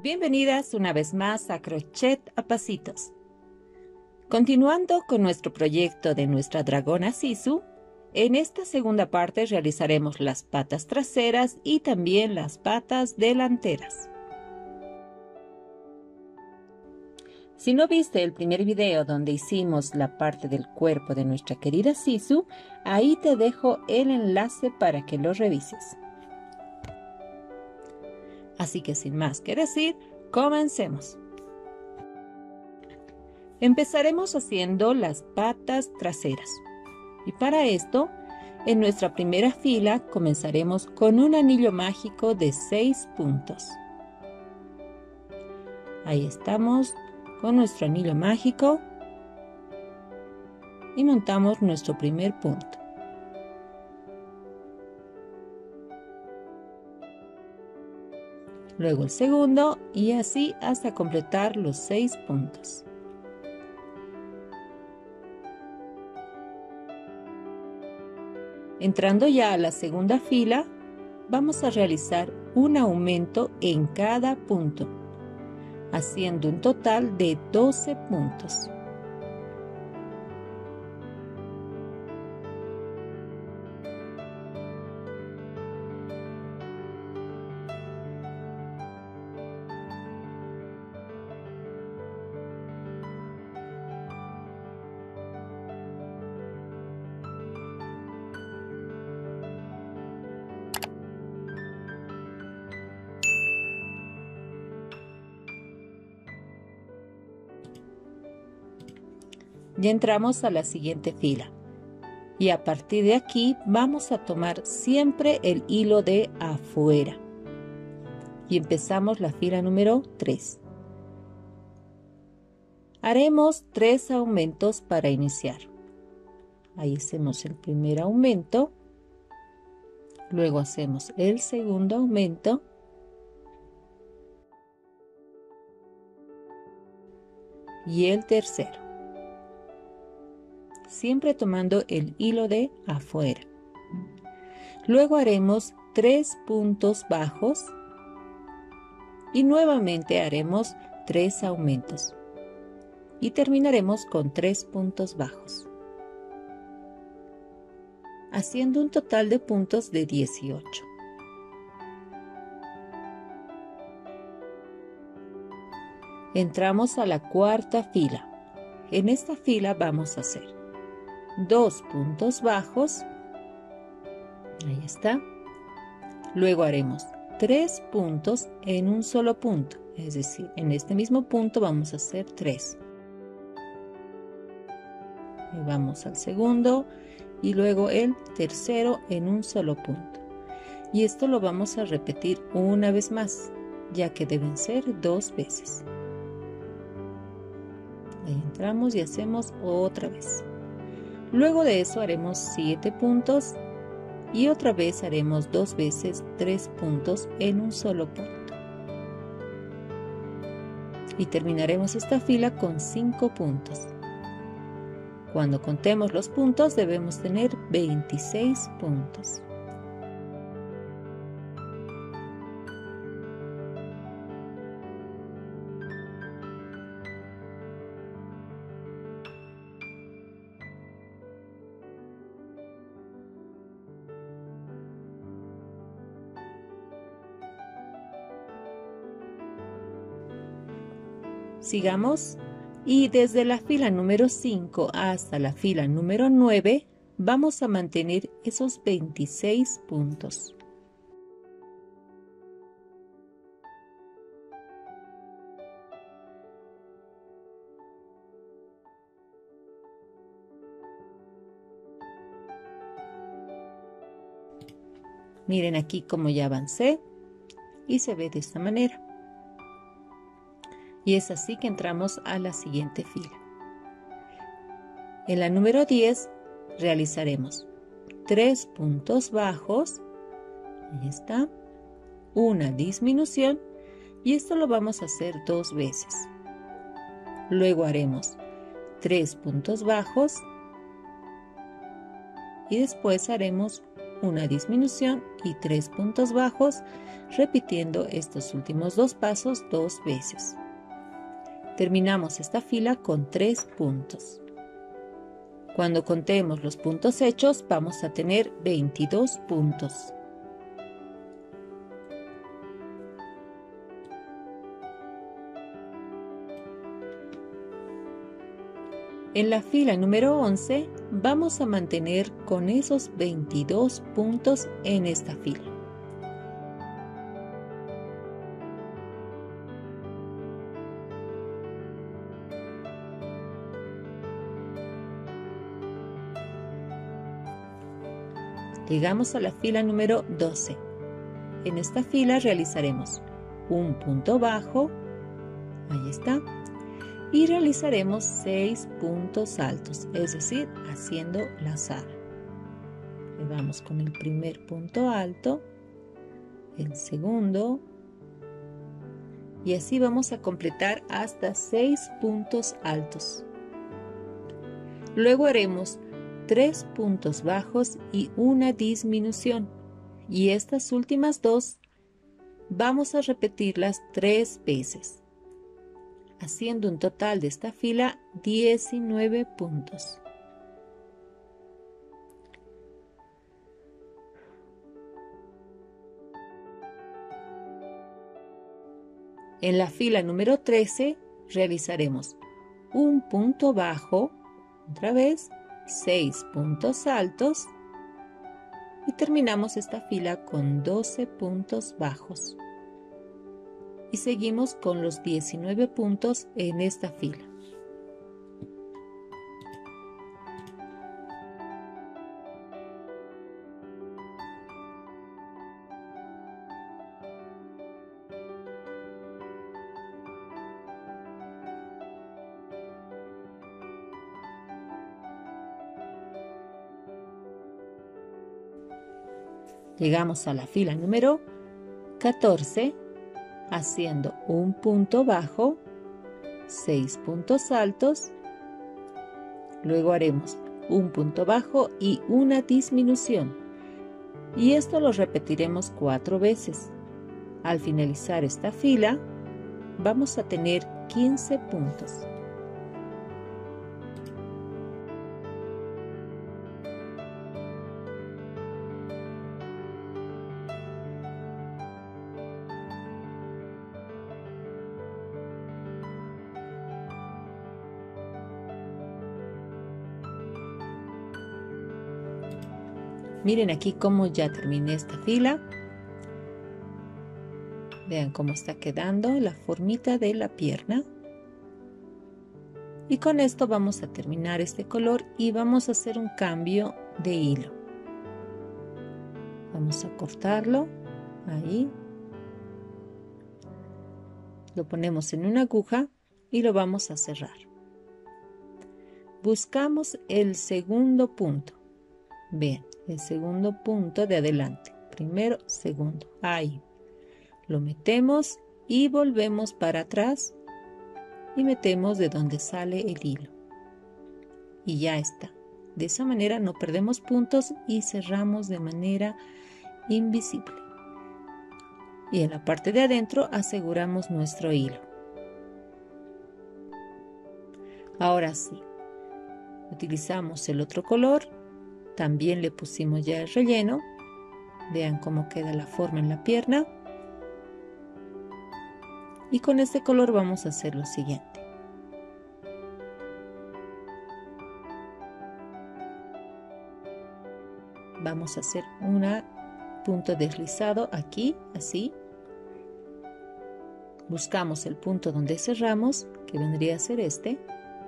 Bienvenidas una vez más a Crochet a Pasitos. Continuando con nuestro proyecto de nuestra dragona Sisu, en esta segunda parte realizaremos las patas traseras y también las patas delanteras. Si no viste el primer video donde hicimos la parte del cuerpo de nuestra querida Sisu, ahí te dejo el enlace para que lo revises. Así que sin más que decir, comencemos. Empezaremos haciendo las patas traseras. Y para esto, en nuestra primera fila comenzaremos con un anillo mágico de 6 puntos. Ahí estamos con nuestro anillo mágico y montamos nuestro primer punto. Luego el segundo y así hasta completar los 6 puntos. Entrando ya a la segunda fila, vamos a realizar un aumento en cada punto, haciendo un total de 12 puntos. Ya entramos a la siguiente fila y a partir de aquí vamos a tomar siempre el hilo de afuera y empezamos la fila número 3. Haremos 3 aumentos para iniciar. Ahí hacemos el primer aumento, luego hacemos el segundo aumento y el tercero, siempre tomando el hilo de afuera. Luego haremos 3 puntos bajos y nuevamente haremos 3 aumentos y terminaremos con 3 puntos bajos, haciendo un total de puntos de 18. Entramos a la cuarta fila. En esta fila vamos a hacer 2 puntos bajos, ahí está, luego haremos 3 puntos en un solo punto, es decir, en este mismo punto vamos a hacer 3. Y vamos al segundo y luego el tercero en un solo punto. Y esto lo vamos a repetir una vez más, ya que deben ser 2 veces. Ahí entramos y hacemos otra vez. Luego de eso haremos 7 puntos y otra vez haremos 2 veces 3 puntos en un solo punto. Y terminaremos esta fila con 5 puntos. Cuando contemos los puntos debemos tener 26 puntos. Sigamos y desde la fila número 5 hasta la fila número 9 vamos a mantener esos 26 puntos. Miren aquí cómo ya avancé y se ve de esta manera. Y es así que entramos a la siguiente fila. En la número 10 realizaremos 3 puntos bajos, ahí está, una disminución y esto lo vamos a hacer 2 veces. Luego haremos 3 puntos bajos y después haremos una disminución y 3 puntos bajos, repitiendo estos últimos 2 pasos 2 veces. Terminamos esta fila con 3 puntos. Cuando contemos los puntos hechos, vamos a tener 22 puntos. En la fila número 11 vamos a mantener con esos 22 puntos en esta fila. Llegamos a la fila número 12. En esta fila realizaremos un punto bajo, ahí está, y realizaremos 6 puntos altos, es decir, haciendo lazada. Vamos con el primer punto alto, el segundo, y así vamos a completar hasta 6 puntos altos. Luego haremos 3 puntos bajos y una disminución, y estas últimas 2 vamos a repetirlas 3 veces, haciendo un total de esta fila 19 puntos. En la fila número 13 realizaremos un punto bajo, otra vez, 6 puntos altos y terminamos esta fila con 12 puntos bajos. Y seguimos con los 19 puntos en esta fila. Llegamos a la fila número 14, haciendo un punto bajo, 6 puntos altos, luego haremos un punto bajo y una disminución, y esto lo repetiremos 4 veces. Al finalizar esta fila, vamos a tener 15 puntos. Miren aquí cómo ya terminé esta fila. Vean cómo está quedando la formita de la pierna. Y con esto vamos a terminar este color y vamos a hacer un cambio de hilo. Vamos a cortarlo, ahí. Lo ponemos en una aguja y lo vamos a cerrar. Buscamos el segundo punto. Vean, el segundo punto de adelante. Primero, segundo. Ahí. Lo metemos y volvemos para atrás y metemos de donde sale el hilo. Y ya está. De esa manera no perdemos puntos y cerramos de manera invisible. Y en la parte de adentro aseguramos nuestro hilo. Ahora sí. Utilizamos el otro color. También le pusimos ya el relleno. Vean cómo queda la forma en la pierna. Y con este color vamos a hacer lo siguiente. Vamos a hacer un punto deslizado aquí, así. Buscamos el punto donde cerramos, que vendría a ser este.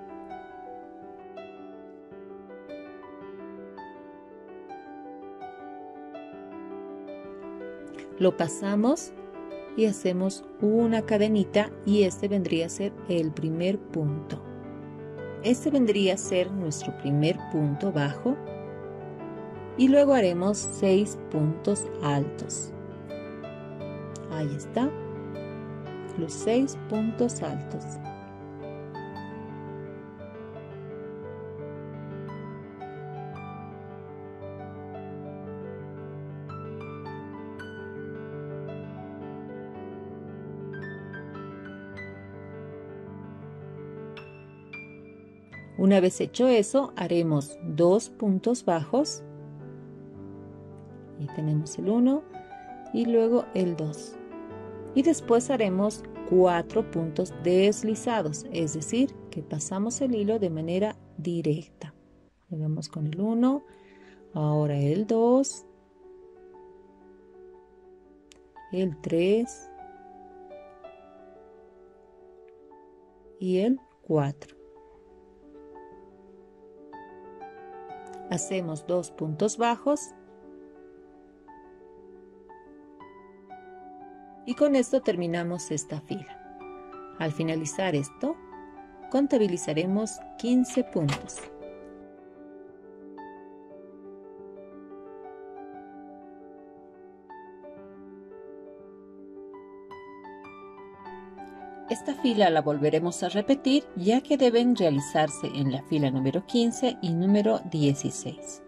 Lo pasamos y hacemos una cadenita y este vendría a ser el primer punto. Este vendría a ser nuestro primer punto bajo y luego haremos 6 puntos altos. Ahí está, los 6 puntos altos. Una vez hecho eso, haremos 2 puntos bajos. Y tenemos el 1 y luego el 2. Y después haremos 4 puntos deslizados, es decir, que pasamos el hilo de manera directa. Llegamos con el 1, ahora el 2, el 3 y el 4. Hacemos 2 puntos bajos y con esto terminamos esta fila. Al finalizar esto, contabilizaremos 15 puntos. Esta fila la volveremos a repetir, ya que deben realizarse en la fila número 15 y número 16.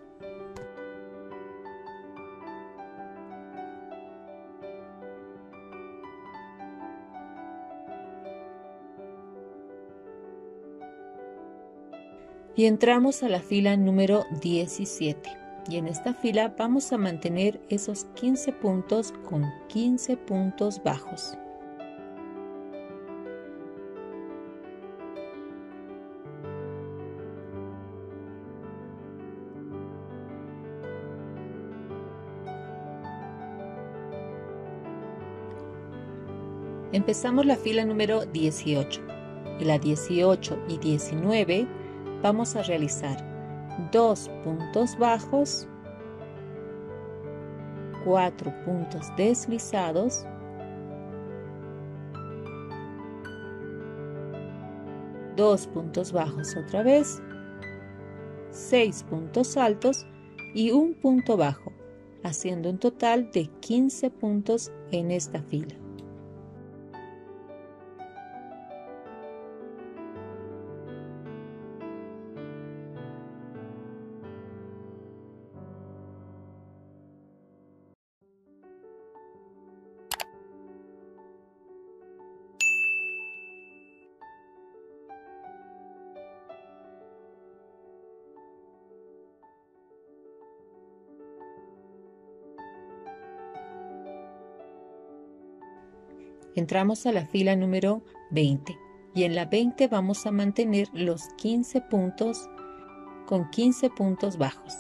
Y entramos a la fila número 17. Y en esta fila vamos a mantener esos 15 puntos con 15 puntos bajos. Empezamos la fila número 18. Y la 18 y 19 vamos a realizar 2 puntos bajos, 4 puntos deslizados, 2 puntos bajos otra vez, 6 puntos altos y un punto bajo, haciendo un total de 15 puntos en esta fila. Entramos a la fila número 20 y en la 20 vamos a mantener los 15 puntos con 15 puntos bajos.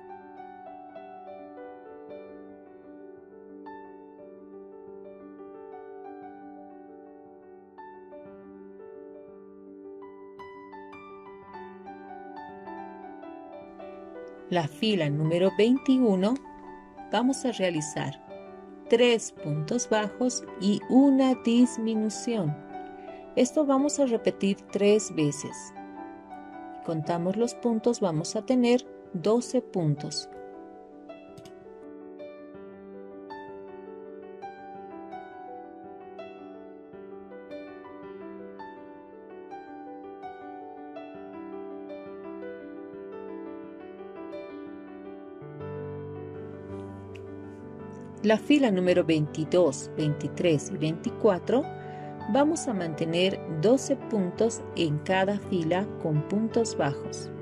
La fila número 21 vamos a realizar 3 puntos bajos y una disminución. Esto vamos a repetir 3 veces. Contamos los puntos, vamos a tener 12 puntos. La fila número 22, 23 y 24 vamos a mantener 12 puntos en cada fila con puntos bajos.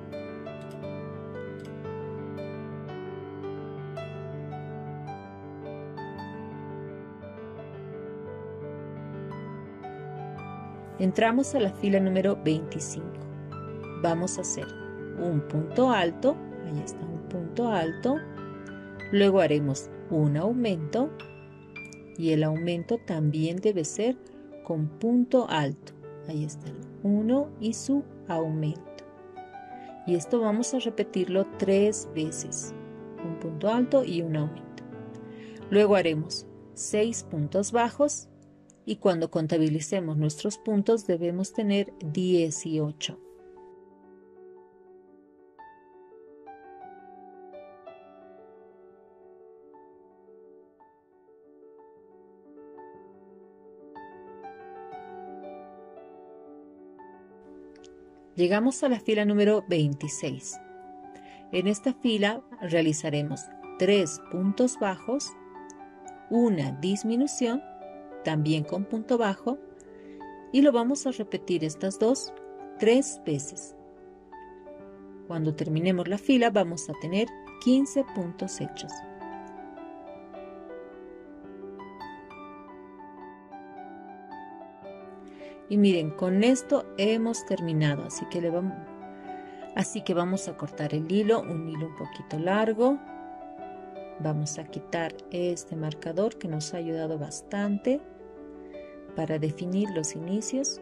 Entramos a la fila número 25. Vamos a hacer un punto alto, ahí está un punto alto, luego haremos un aumento y el aumento también debe ser con punto alto. Ahí está el 1 y su aumento. Y esto vamos a repetirlo 3 veces. Un punto alto y un aumento. Luego haremos 6 puntos bajos y cuando contabilicemos nuestros puntos debemos tener 18. Llegamos a la fila número 26. En esta fila realizaremos 3 puntos bajos, una disminución, también con punto bajo, y lo vamos a repetir estas 3 veces. Cuando terminemos la fila vamos a tener 15 puntos hechos. Y miren, con esto hemos terminado, así que vamos a cortar el hilo, un hilo un poquito largo. Vamos a quitar este marcador que nos ha ayudado bastante para definir los inicios.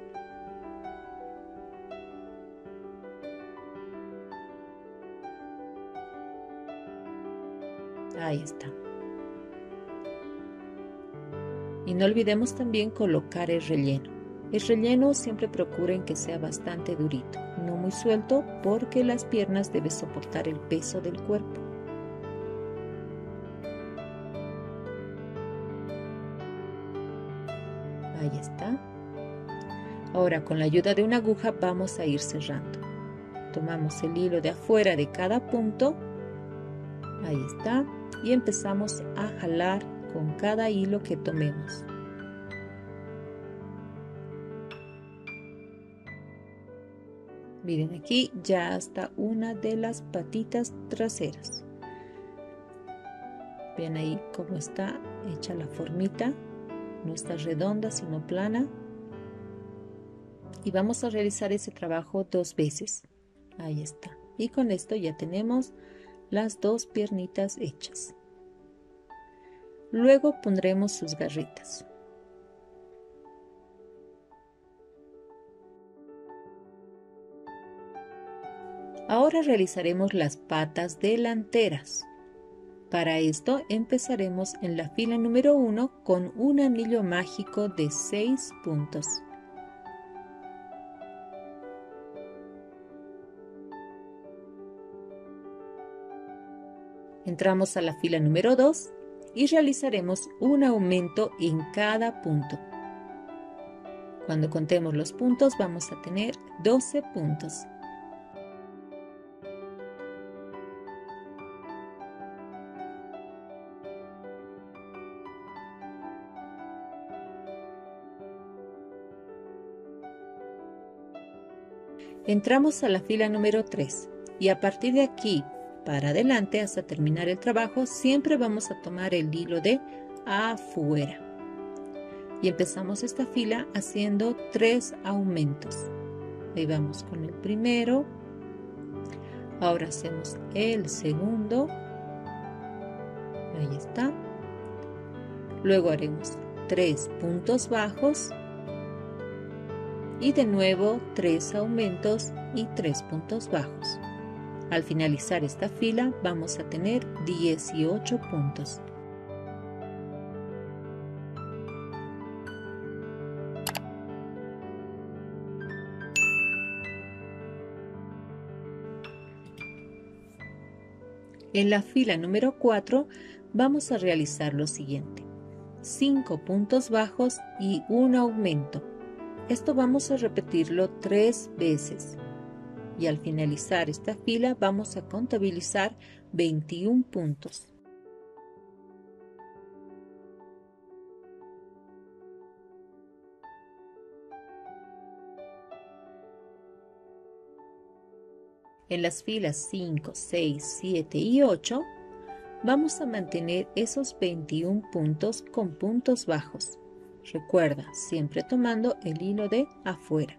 Ahí está. Y no olvidemos también colocar el relleno. El relleno siempre procuren que sea bastante durito, no muy suelto, porque las piernas deben soportar el peso del cuerpo. Ahí está. Ahora con la ayuda de una aguja vamos a ir cerrando. Tomamos el hilo de afuera de cada punto. Ahí está. Y empezamos a jalar con cada hilo que tomemos. Miren, aquí ya está una de las patitas traseras. Ven ahí cómo está hecha la formita. No está redonda, sino plana. Y vamos a realizar ese trabajo 2 veces. Ahí está. Y con esto ya tenemos las 2 piernitas hechas. Luego pondremos sus garritas. Ahora realizaremos las patas delanteras. Para esto empezaremos en la fila número 1 con un anillo mágico de 6 puntos. Entramos a la fila número 2 y realizaremos un aumento en cada punto. Cuando contemos los puntos vamos a tener 12 puntos. Entramos a la fila número 3 y a partir de aquí para adelante hasta terminar el trabajo siempre vamos a tomar el hilo de afuera y empezamos esta fila haciendo 3 aumentos. Ahí vamos con el primero, ahora hacemos el segundo, ahí está, luego haremos 3 puntos bajos y de nuevo 3 aumentos y 3 puntos bajos. Al finalizar esta fila vamos a tener 18 puntos. En la fila número 4 vamos a realizar lo siguiente: 5 puntos bajos y un aumento. Esto vamos a repetirlo 3 veces. Y al finalizar esta fila vamos a contabilizar 21 puntos. En las filas 5, 6, 7 y 8 vamos a mantener esos 21 puntos con puntos bajos. Recuerda, siempre tomando el hilo de afuera.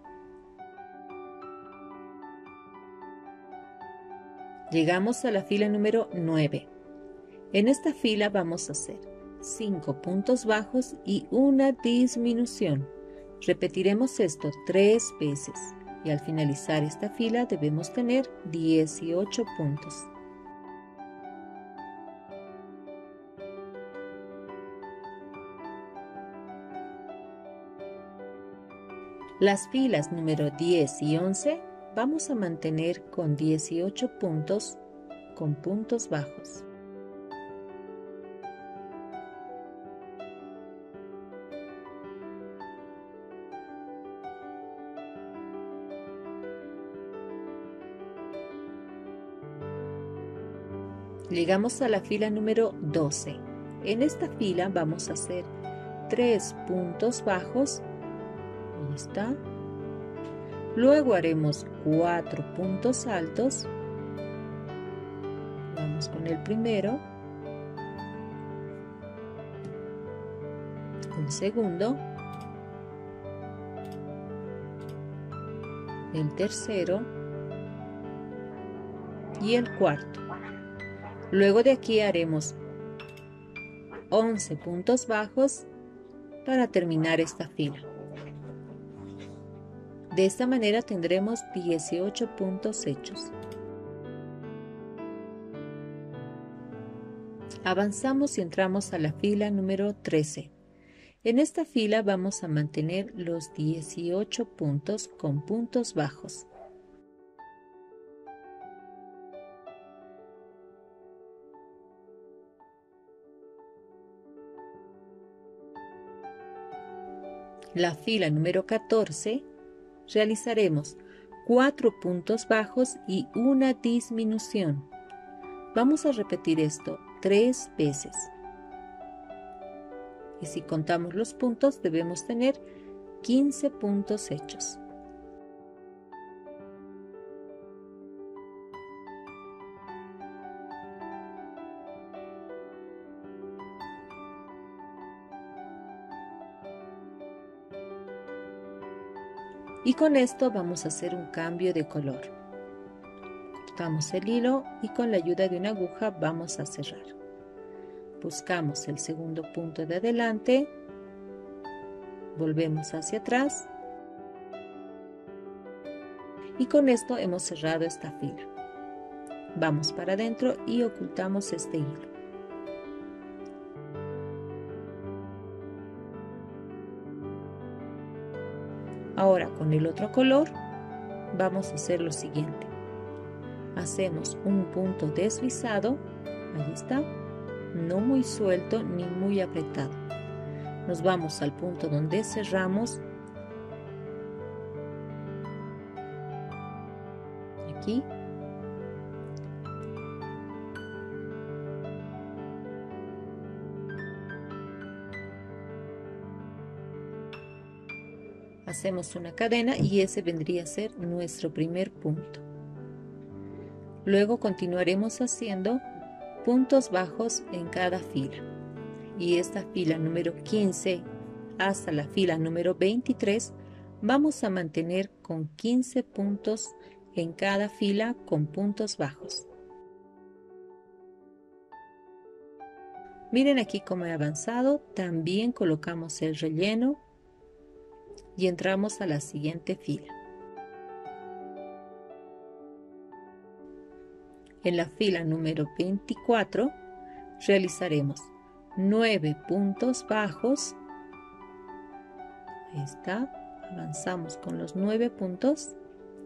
Llegamos a la fila número 9. En esta fila vamos a hacer 5 puntos bajos y una disminución. Repetiremos esto 3 veces y al finalizar esta fila debemos tener 18 puntos. Las filas número 10 y 11 vamos a mantener con 18 puntos con puntos bajos. Llegamos a la fila número 12. En esta fila vamos a hacer 3 puntos bajos. Ahí está. Luego haremos 4 puntos altos Comenzamos con el primero, el segundo, el tercero y el cuarto. Luego de aquí haremos 11 puntos bajos para terminar esta fila. De esta manera tendremos 18 puntos hechos. Avanzamos y entramos a la fila número 13. En esta fila vamos a mantener los 18 puntos con puntos bajos. La fila número 14 realizaremos 4 puntos bajos y una disminución. Vamos a repetir esto 3 veces. Y si contamos los puntos, debemos tener 15 puntos hechos. Y con esto vamos a hacer un cambio de color. Cortamos el hilo y con la ayuda de una aguja vamos a cerrar. Buscamos el segundo punto de adelante, volvemos hacia atrás y con esto hemos cerrado esta fila. Vamos para adentro y ocultamos este hilo. Ahora con el otro color vamos a hacer lo siguiente. Hacemos un punto deslizado, ahí está, no muy suelto ni muy apretado. Nos vamos al punto donde cerramos, aquí, hacemos una cadena y ese vendría a ser nuestro primer punto. Luego continuaremos haciendo puntos bajos en cada fila. Y esta fila número 15 hasta la fila número 23 vamos a mantener con 15 puntos en cada fila con puntos bajos. Miren aquí cómo he avanzado. También colocamos el relleno y entramos a la siguiente fila. En la fila número 24 realizaremos 9 puntos bajos. Ahí está, avanzamos con los 9 puntos.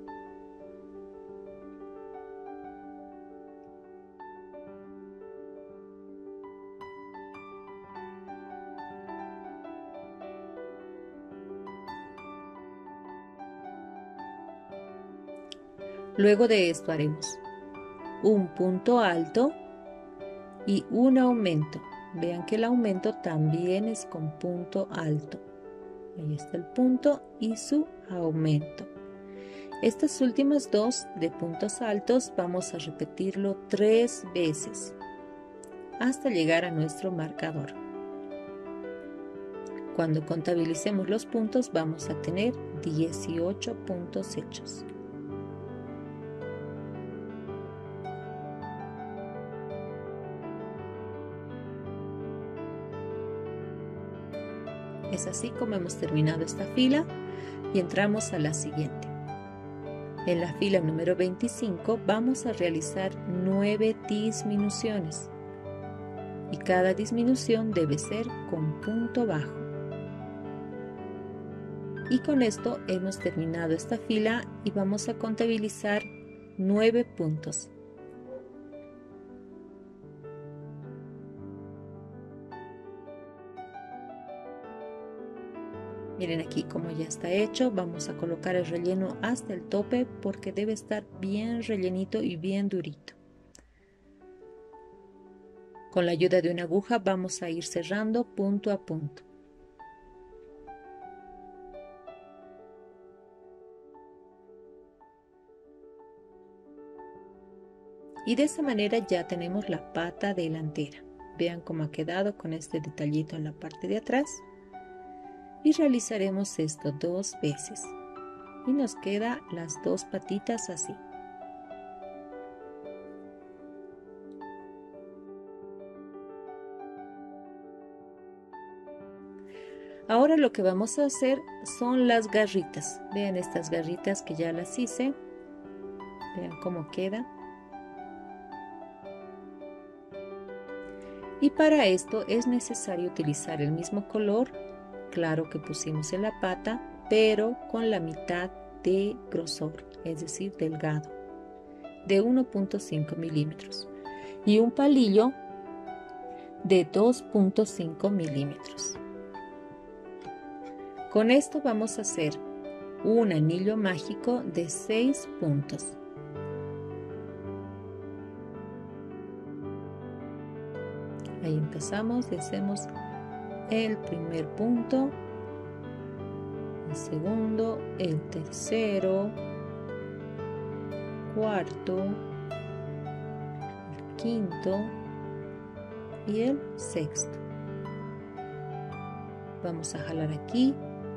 Luego de esto haremos un punto alto y un aumento. Vean que el aumento también es con punto alto. Ahí está el punto y su aumento. Estas últimas dos de puntos altos vamos a repetirlo 3 veces hasta llegar a nuestro marcador. Cuando contabilicemos los puntos vamos a tener 18 puntos hechos. Es así como hemos terminado esta fila y entramos a la siguiente. En la fila número 25 vamos a realizar 9 disminuciones y cada disminución debe ser con punto bajo. Y con esto hemos terminado esta fila y vamos a contabilizar 9 puntos. Miren aquí cómo ya está hecho. Vamos a colocar el relleno hasta el tope porque debe estar bien rellenito y bien durito. Con la ayuda de una aguja vamos a ir cerrando punto a punto. Y de esa manera ya tenemos la pata delantera. Vean cómo ha quedado con este detallito en la parte de atrás. Y realizaremos esto 2 veces. Y nos queda las 2 patitas así. Ahora lo que vamos a hacer son las garritas. Vean estas garritas que ya las hice. Vean cómo queda. Y para esto es necesario utilizar el mismo color, claro, que pusimos en la pata, pero con la mitad de grosor, es decir, delgado, de 1.5 milímetros. Y un palillo de 2.5 milímetros. Con esto vamos a hacer un anillo mágico de 6 puntos. Ahí empezamos y hacemos el primer punto, el segundo, el tercero, cuarto, el quinto y el sexto. Vamos a jalar aquí.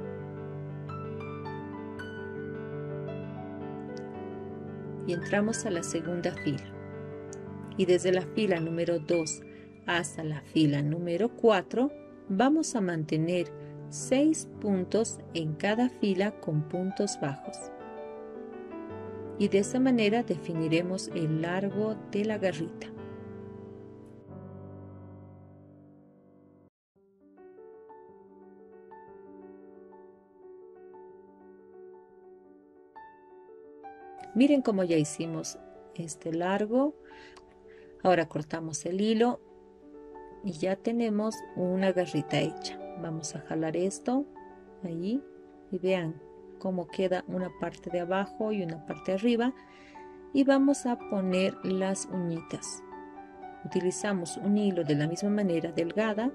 Y entramos a la segunda fila. Y desde la fila número 2 hasta la fila número 4 vamos a mantener 6 puntos en cada fila con puntos bajos. Y de esa manera definiremos el largo de la garrita. Miren cómo ya hicimos este largo. Ahora cortamos el hilo y ya tenemos una garrita hecha. Vamos a jalar esto ahí y vean cómo queda una parte de abajo y una parte de arriba. Y vamos a poner las uñitas. Utilizamos un hilo de la misma manera delgada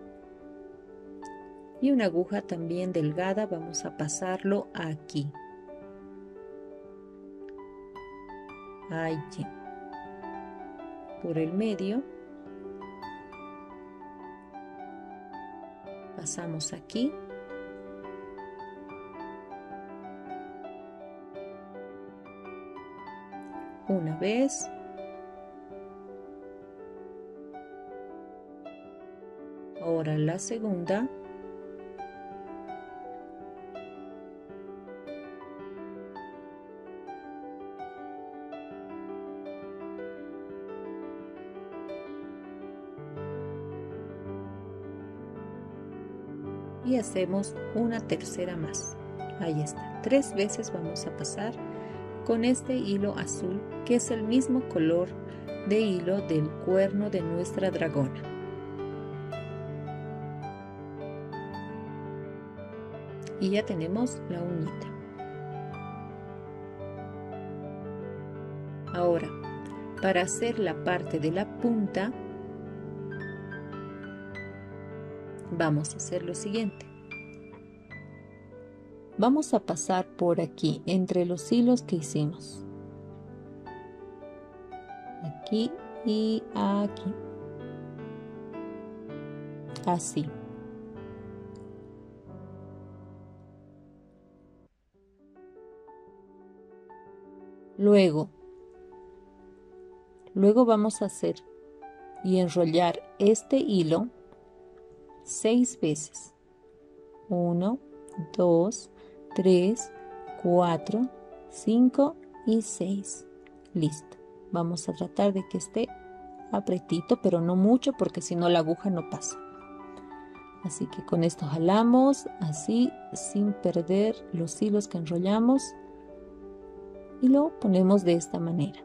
y una aguja también delgada. Vamos a pasarlo aquí. Allí, por el medio, pasamos aquí, una vez, ahora la segunda, y hacemos una tercera más. Ahí está, 3 veces vamos a pasar con este hilo azul, que es el mismo color de hilo del cuerno de nuestra dragona. Y ya tenemos la uñita. Ahora, para hacer la parte de la punta, vamos a hacer lo siguiente. Vamos a pasar por aquí, entre los hilos que hicimos. Aquí y aquí. Así. Luego vamos a hacer y enrollar este hilo 6 veces. 1, 2, 3, 4, 5 y 6. Listo. Vamos a tratar de que esté apretito, pero no mucho porque si no la aguja no pasa. Así que con esto jalamos así sin perder los hilos que enrollamos y lo ponemos de esta manera.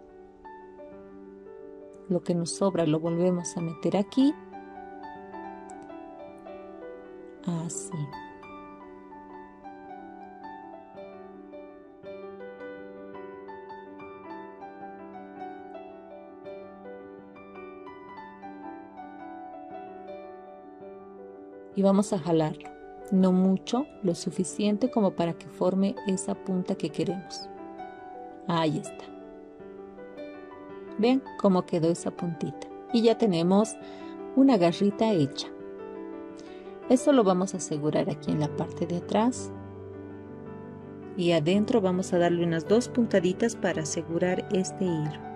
Lo que nos sobra lo volvemos a meter aquí. Así. Y vamos a jalarlo, no mucho, lo suficiente como para que forme esa punta que queremos. Ahí está. Vean cómo quedó esa puntita. Y ya tenemos una garrita hecha. Esto lo vamos a asegurar aquí en la parte de atrás. Y adentro vamos a darle unas 2 puntaditas para asegurar este hilo.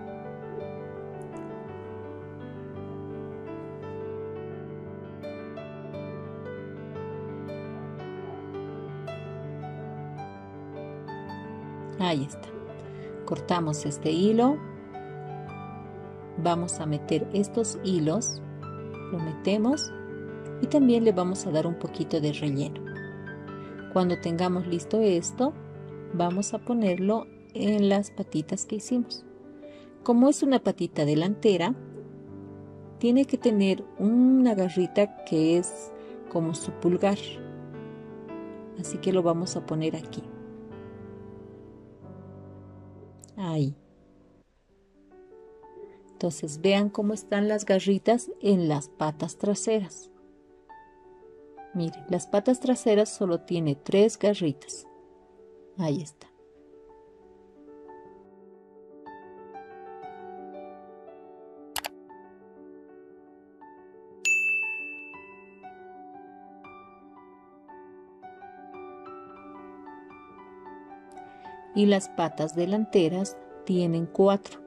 Ahí está. Cortamos este hilo. Vamos a meter estos hilos. Lo metemos y también le vamos a dar un poquito de relleno. Cuando tengamos listo esto, vamos a ponerlo en las patitas que hicimos. Como es una patita delantera, tiene que tener una garrita que es como su pulgar. Así que lo vamos a poner aquí. Ahí. Entonces vean cómo están las garritas en las patas traseras. Miren, las patas traseras solo tiene 3 garritas. Ahí está. Y las patas delanteras tienen 4.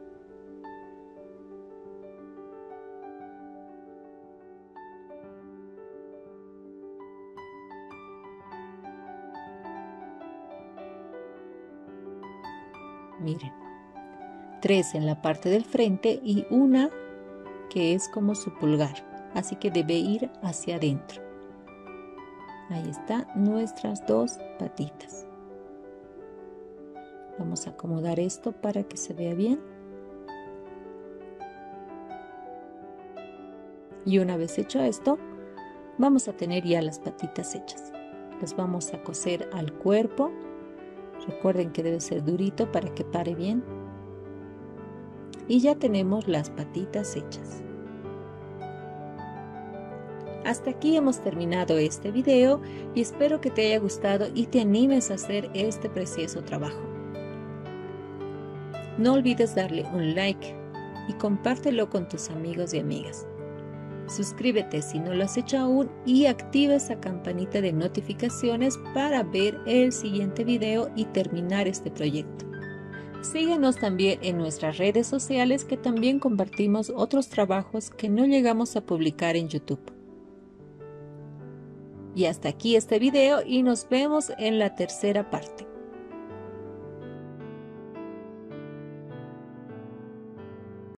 Miren, 3 en la parte del frente y una que es como su pulgar, así que debe ir hacia adentro. Ahí están nuestras 2 patitas. Vamos a acomodar esto para que se vea bien. Y una vez hecho esto, vamos a tener ya las patitas hechas. Las vamos a coser al cuerpo. Recuerden que debe ser durito para que pare bien. Y ya tenemos las patitas hechas. Hasta aquí hemos terminado este video y espero que te haya gustado y te animes a hacer este precioso trabajo. No olvides darle un like y compártelo con tus amigos y amigas. Suscríbete si no lo has hecho aún y activa esa campanita de notificaciones para ver el siguiente video y terminar este proyecto. Síguenos también en nuestras redes sociales que también compartimos otros trabajos que no llegamos a publicar en YouTube. Y hasta aquí este video y nos vemos en la tercera parte.